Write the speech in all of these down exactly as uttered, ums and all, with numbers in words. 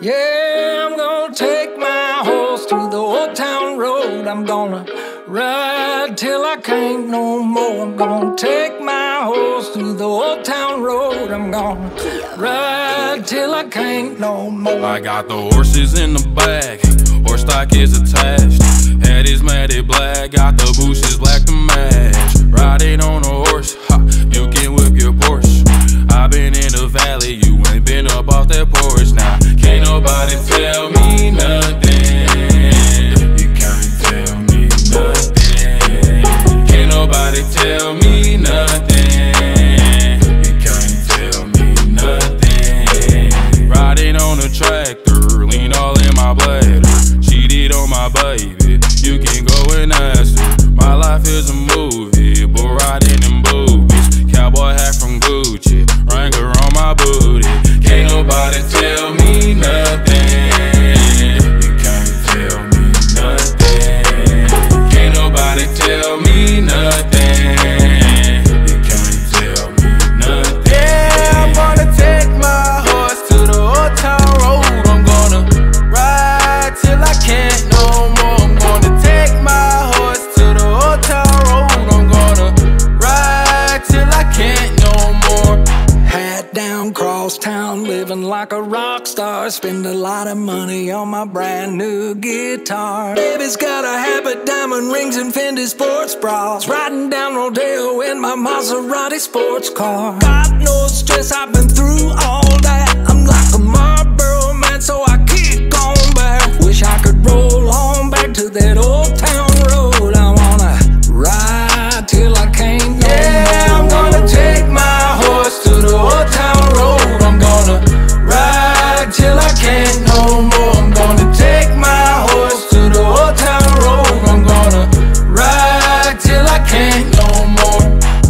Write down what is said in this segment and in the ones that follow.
Yeah, I'm gonna take my horse to the old town road. I'm gonna ride till I can't no more. I'm gonna take my horse to the old town road. I'm gonna ride till I can't no more. I got the horses in the back, horse stock is attached. Head is matted black, got the bushes black to match. Riding on a horse, ha, you can whip your Porsche. I've been in the valley, you ain't been up off that porch. Now, can't nobody tell me nothing. You can't tell me nothing. Can't nobody tell me nothing. You can't tell me nothing. Riding on a tractor, lean all in my bladder. Cheated on my baby, you can go and ask her. My life is a movie, but riding in boobies. Cowboy hat from Gucci, Wrangler on my booty. Can't nobody tell me nothing. You can't tell me nothing. Can't nobody tell me nothing. You can't tell me nothing. Yeah, I'm gonna take my horse to the old town road. I'm gonna ride till I can't no more. I'm gonna take my horse to the old town road. I'm gonna ride till I can't no more. Hat down, cross town, living like a rock star. Spend a lot of money on my brand new guitar. Baby's got a habit, diamond rings and Fendi sports bras. Riding down Rodeo in my Maserati sports car. God knows stress, I've been through all that. I'm like a Marlboro man, so I kick on back. Wish I could roll on back to that old town road. I wanna ride till I can't no Yeah, more. I'm gonna take my horse to the old town road. I'm gonna ride till I can't no more. I'm gonna take my horse to the old town road. I'm gonna ride till I can't no more.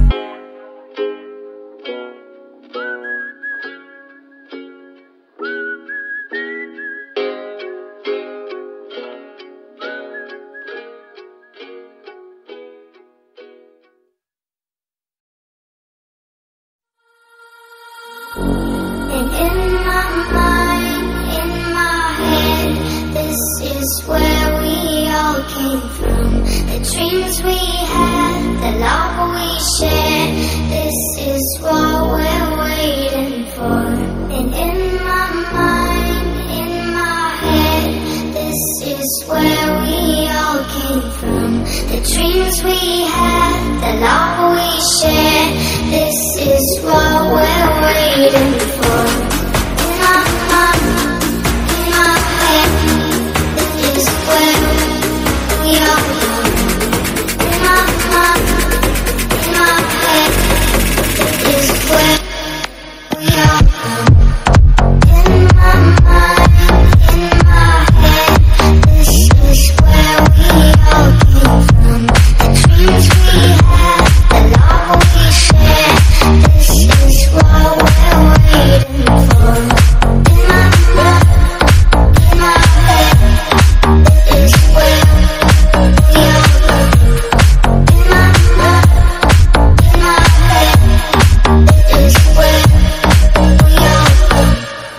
And in my mind, in my head, this is where we all came from. The dreams we had, the love we shared, this is what we're waiting for. And in my mind, in my head, this is where we all came from. The dreams we had, the love we shared, this is what we're waiting for. In my mind, in my head, this is where we all come. In my mind, in my head, this is where we all come. In my mind, in my head, this is where we all came from. The dreams we had, the love we shared, this is what we're waiting for. In my mind, in my head, this is where we all come. In my mind, in my head, this is where we all come.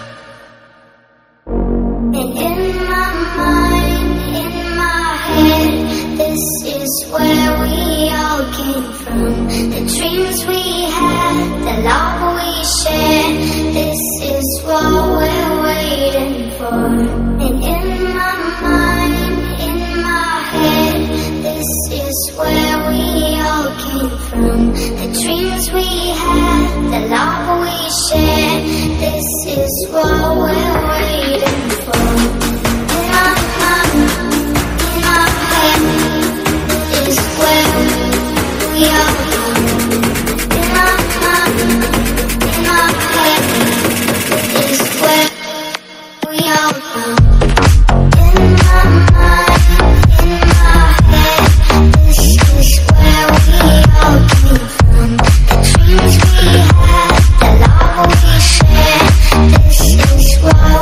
And in my mind, in my head, this is where we all came from. The dreams we had, the love we shared, this is what we're waiting for. And in my mind, in my head, this is where we all came from. The dreams we had, the love we shared, this is what we're waiting for. In my mind, in my head, this is where we all come. In my mind, in my head, this is where we all come. In my mind, in my head, this is where we all came from. The dreams we had, the love we shared, this is what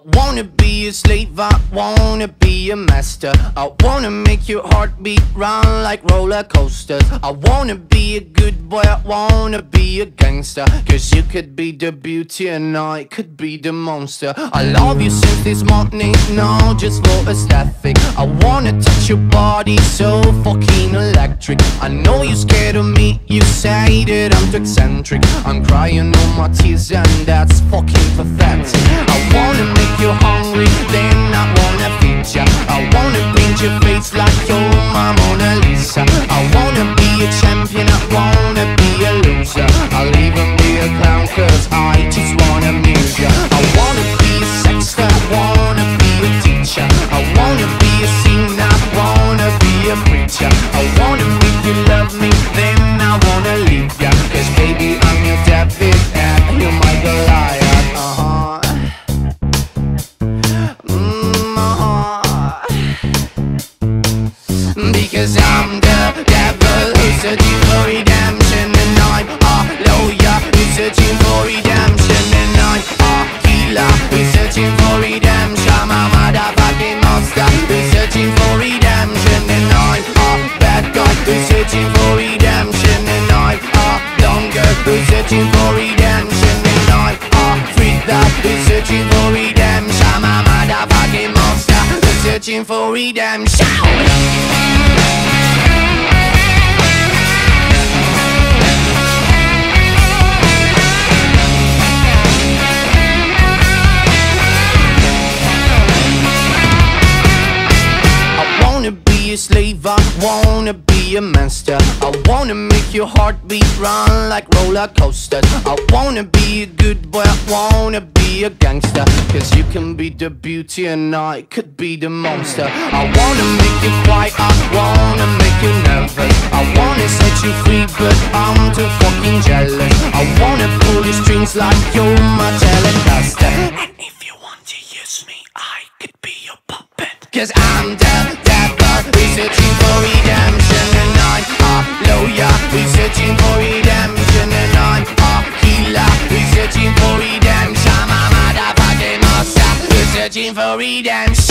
wanna be a slave, I wanna be a master. I wanna make your heartbeat run like roller coasters. I wanna be a good boy, I wanna be a gangster. Cause you could be the beauty and I could be the monster. I love you since this morning, no, just for aesthetic. I wanna touch your body so fucking electric. I know you're scared of me, you say that I'm too eccentric. I'm crying all my tears and that's fucking pathetic. I wanna make you hungry, then I wanna feed ya. I wanna paint your face like you're my Mona Lisa. I wanna be a champion, I wanna be a loser. I'll even be a clown cause I just wanna amuse ya. I wanna be a sexter, I wanna be a teacher. I wanna be a singer, I wanna be a preacher. I wanna make you love me, then I wanna leave ya. Cause baby I'm your David and you're my Goliath. Uh-huh. Because I'm the devil who's searching for redemption. And I'm a lawyer who's searching for redemption. And I'm a killer who's searching for redemption. I'm a motherfucking monster who's searching for redemption. And I'm a bad guy who's searching for redemption. And I'm a dumb girl who's searching for redemption. And I'm a freak that who's searching for redemption. I'm a motherfucking monster who's searching for redemption. Slave, I wanna be a master. I wanna make your heartbeat run like roller coasters. I wanna be a good boy, I wanna be a gangster. Cause you can be the beauty and I could be the monster. I wanna make you quiet, I wanna make you nervous. I wanna set you free but I'm too fucking jealous. I wanna pull your strings like you're my Telecaster. And if you want to use me, I could be your puppet. Cause I'm the devil, we're searching for redemption. And I'm a lawyer, we're searching for redemption. And I'm a healer, we're searching for redemption. I'm a motherfucking monster, we're searching for redemption.